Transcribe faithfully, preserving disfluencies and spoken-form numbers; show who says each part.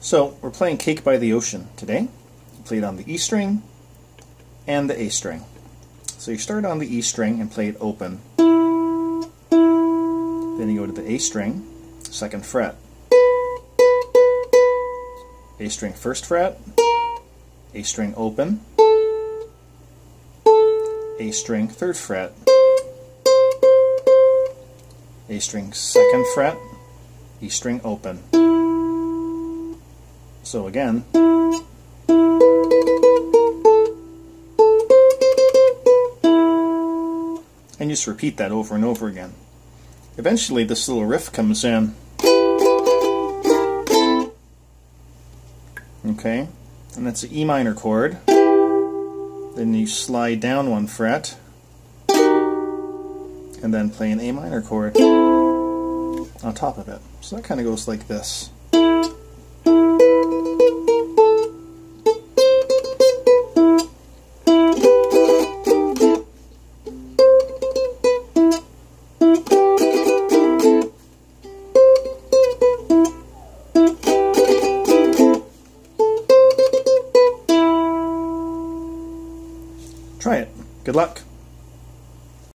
Speaker 1: So we're playing Cake by the Ocean today. We played on the E string and the A string. So you start on the E string and play it open. Then you go to the A string, second fret. A string first fret, A string open, A string third fret, A string second fret, E string open. So again, and just repeat that over and over again. Eventually this little riff comes in. Okay, and that's an E minor chord. Then you slide down one fret and then play an A minor chord on top of it. So that kind of goes like this. Try it. Good luck.